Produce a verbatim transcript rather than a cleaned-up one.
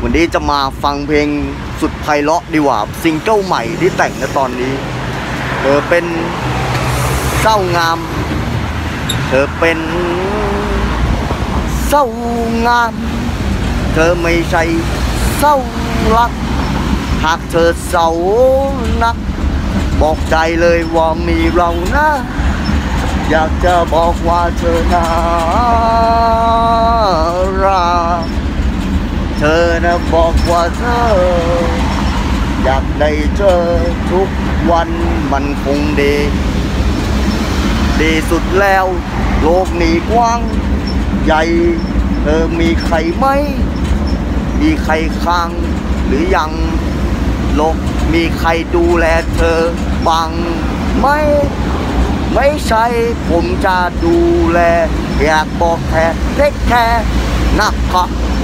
วันนี้จะมาฟังเพลงสุดไพเราะดีกว่าซิงเกิลใหม่ที่แต่งในตอนนี้เธอเป็นเศร้างามเธอเป็นเศร้างามเธอไม่ใช่เศร้ารักหากเธอเศร้านักบอกใจเลยว่ามีเรานะอยากจะบอกว่าเธอน่ารักเธอนะบอกว่าเธออยากได้เจอทุกวันมันคงดีดีสุดแล้วโลกนี้กว้างใหญ่เธอมีใครไหมมีใครข้างหรือยังโลกมีใครดูแลเธอบ้างไหมไม่ใช่ผมจะดูแลอยากบอกแค่เล็กแค่นักค่ะ